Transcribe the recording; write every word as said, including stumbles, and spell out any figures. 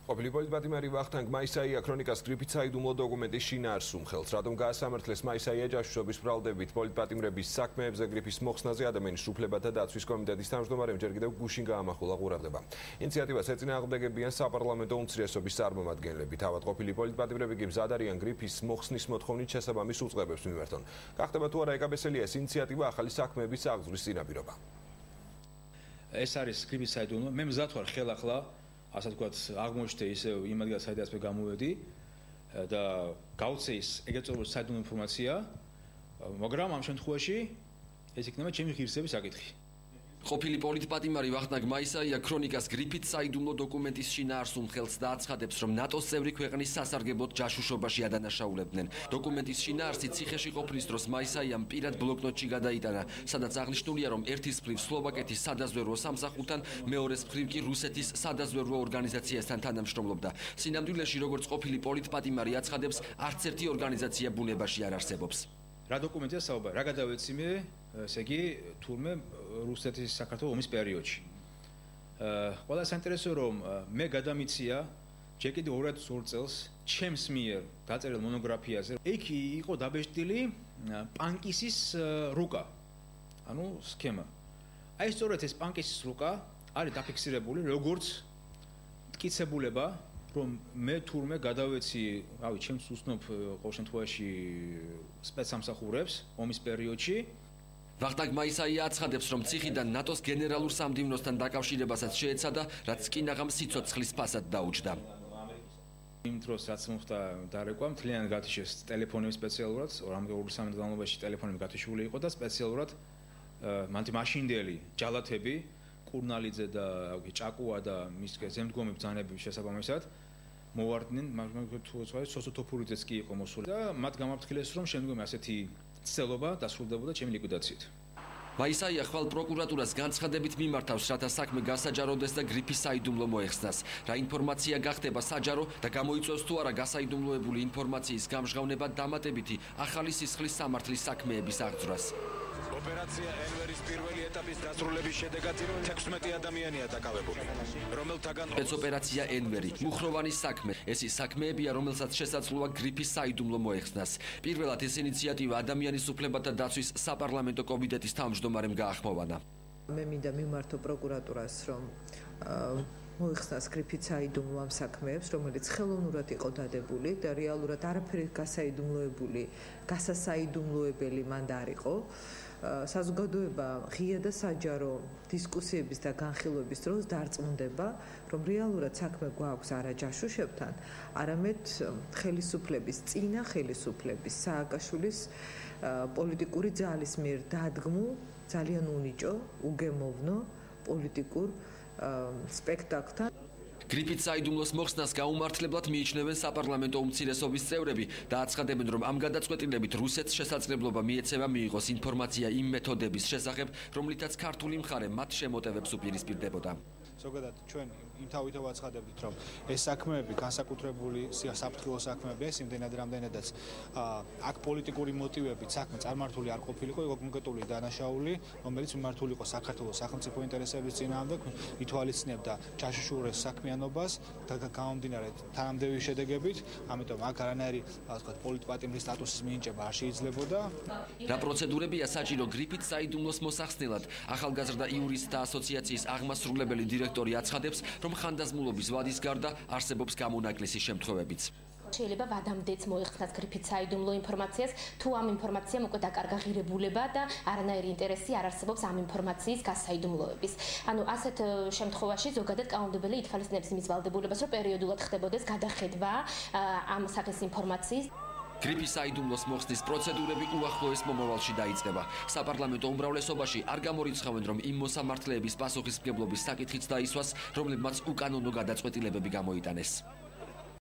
ყოფილი პოლიტპატიმარი ვახტანგ მაისაია ქრონიკას გრიფით საიდუმლო დოკუმენტის შინაარსს უმხელს, რადგან გაასამართლეს მაისაია ჯაშუშობის ბრალდებით პოლიტპატიმრების საქმეებზე გრიფის მოხსნაზე ადამიანის უფლებათა დაცვის კომიტეტის თავმჯდომარემ ჯერ კიდევ გუშინ გაამახვილა ყურადღება. ინიციატივას ეწინააღმდეგებიან საპარლამენტო უმცირესობის წარმომადგენლები. თავად ყოფილი პოლიტპატიმრები კი მზად არიან გრიფის მოხსნის მოთხოვნით შესაბამის უწყებებს მიმართონ. გახდება თუ არა ეკაბესელია ეს ინიციატივა ახალი საქმეების აღძვრის წინაპირობა. ეს არის გრიფის საიდუმლო. მე მზად ვარ ხელახლა ასე ვთქვათ, აღმოჩნდა ისე იმ ადგილას, სადაც მე გამოვედი და გავცე ის ეგრეთ საიდუმლო ინფორმაცია, მაგრამ ამ შემთხვევაში ეს იქნება ჩემი ღირსების საკითხი. ყოფილი პოლიტპატიმარი ვახტანგ მაისაია ქრონიკას გრიფით საიდუმლო დოკუმენტის შინაარსს უმხელს და აცხადებს, რომ ნატოს წევრი ქვეყნის სასარგებლოდ ჯაშუშობაში ადანაშაულებდნენ. დოკუმენტის შინაარსი ციხეში ყოფნის დროს მაისაიამ პირად ბლოკნოტში გადაიტანა, სადაც აღნიშნულია, რომ ერთის მხრივ სლოვაკეთის სადაზვერვო სამსახურთან, მეორეს მხრივ კი რუსეთის სადაზვერვო ორგანიზაციასთან თანამშრომლობდა. სინამდვილეში, როგორც ყოფილი პოლიტპატიმარი აცხადებს, არც ერთი ორგანიზაცია ბუნებაში არ არსებობს. რა დოკუმენტია საუბარი? რა გადავეცი მე, ესე იგი, თურმე რუსეთის საქართველოს ომის პერიოდში. ყველა საინტერესო რომ მე გადამიცია ჯერ კიდევ ორი ათას ორ წელს ჩემს მიერ დაწერილ მონოგრაფიაზე. იქ იყო დაბეჭდილი პანკისის რუკა. ანუ სქემა. აი სწორედ ეს პანკისის რუკა არის დაფიქსირებული როგორც მტკიცებულება, რომ მე თურმე გადავეცი, რავი, ჩემს უსნობ ყოველ შემთხვევაში სპეცსამსახურებს ომის პერიოდში. ვახტანგ მაისაია აცხადებს, რომ ციხიდან ნატოს გენერალურ სამდივნოსთან დაკავშირებასაც შეეცადა, რაც კინაღამ სიცოცხლის ფასად დაუჯდა. იმ დროს რაც მოხდა დარეკვა, მთლიანად გათიშეს ტელეფონები სპეციალურად, ორ სამი განმავლობაში ტელეფონები გათიშული იყო და სპეციალურად მანთი მაშინდელი ჯალათები, კურნალიძე და ჭაკუა და მის ზემდგომი ბრძანების შესაბამისად მოვარდნენ, მაგრამ თუ სოწოთოფურიძეც კი იყო მოსული და მათ გამაფრთხილეს, რომ შემდგომი ასეთი ცელობა დასრულდებოდა ჩემი ლიკვიდაციით. მაისაია ხვალ პროკურატურას განცხადებით მიმართავს, რათა საქმე გასაჯაროდეს და გრიფის საიდუმლო მოეხსნას. რა ინფორმაცია გახდება საჯარო და გამოიწვევს თუ არა გასაიდუმლოებული ინფორმაციის გამჟღავნება დამატებითი ახალი სისხლის სამართლის საქმეების აღძვრას. ოპერაცია ენვერის პირველი ეტაპის დასრულების შედეგად თექვსმეტი ადამიანია დაკავებული, რომელთაგან სპეცოპერაცია ენვერი, მუხროვანის საქმე. ეს ის საქმეებია, რომელსაც შესაძლოა გრიფის საიდუმლო მოეხსნას. პირველად ეს ინიციატივა ადამიანის უფლებათა დაცვის საპარლამენტო კომიტეტის თავმჯდომარემ გაახმოვანა. მე მინდა მიმართო პროკურატურას, რომ მოიხსნას გრიფით საიდუმლო ამ საქმეებს, რომელიც ხელოვნურად იყო დადებული და რეალურად არაფერი გასაიდუმლოებული, გასასაიდუმლოებელი მან არ იყო. საზოგადოება ღია და საჯარო დისკუსიების და განხილვების დროს დარწმუნდება, რომ რეალურად საქმე გვაქვს არა ჯაშუშებთან, არამედ ხელისუფლების, წინა ხელისუფლების, სააკაშვილის პოლიტიკური ძალის მიერ დადგმულ ძალიან უნიჭო, უგემოვნო პოლიტიკურ სპექტაკლთან. გრიფით საიდუმლოს მოხსნას გაუმართლებლად მიიჩნევენ საპარლამენტო უმცირესობის წევრები და აცხადებენ, რომ ამ გადაწყვეტილებით რუსეთს შესაძლებლობა მიეცევა მიიღოს ინფორმაცია იმ მეთოდების შესახებ, რომლითაც ქართული მხარე მათ შემოტევებს უპირისპირდებოდა. ზოგადად ჩვენ იმთავითო ვაცხადებთ, რომ ეს საქმეები განსაკუთრებული საფრთხილო საქმეებია, იმდენად რამდენადაც აქ პოლიტიკური მოტივებით საქმე წარმართული არ ყოფილიყო, იყო კონკრეტული დანაშაული, რომელიც მიმართული იყო საქართველოს სახელმწიფო ინტერესების წინააღმდეგ, ითვალისწინებდა ჯაშუშურების საქმიანობას და გამომდინარე თანამდებობის შედეგებით, ამიტომ აქ არანაირი, ასე ვთქვათ, პოლიტპატიმრის სტატუსის მინიჭება არ შეიძლებოდა. რა პროცედურებია საჭირო გრიფით საიდუმლოს მოსახსნელად? ახალგაზრდა იურისტთა ასოციაციის აღმასრულებელი დირექტორი აცხადებს, რომ ხანდაზმულობის ვადის გარდა არსებობს გამონაკლისი შემთხვევებიც. შეიძლება ვადამდეც მოიხსნას გრიფით საიდუმლო ინფორმაციას, თუ ამ ინფორმაციამ უკვე დაკარგა ღირებულება და არანაირი ინტერესი არ არსებობს ამ ინფორმაციის გასაიდუმლოების. ანუ ასეთ შემთხვევაში ზოგადად კანონმდებელი ითვალისწინებს იმის ვალდებულებას, რომ პერიოდულად ხდებოდეს გადახედვა ამ სახის ინფორმაციის. გრიფის საიდუმლოს მოხსნის პროცედურები უახლოეს მომავალში დაიწყება. საპარლამენტო უმრავლესობაში არ გამორიცხავენ, რომ იმ მოსამართლეების პასუხისმგებლობის საკითხიც დაისვას, რომლებმაც უკანონო გადაწყვეტილებები გამოიტანეს.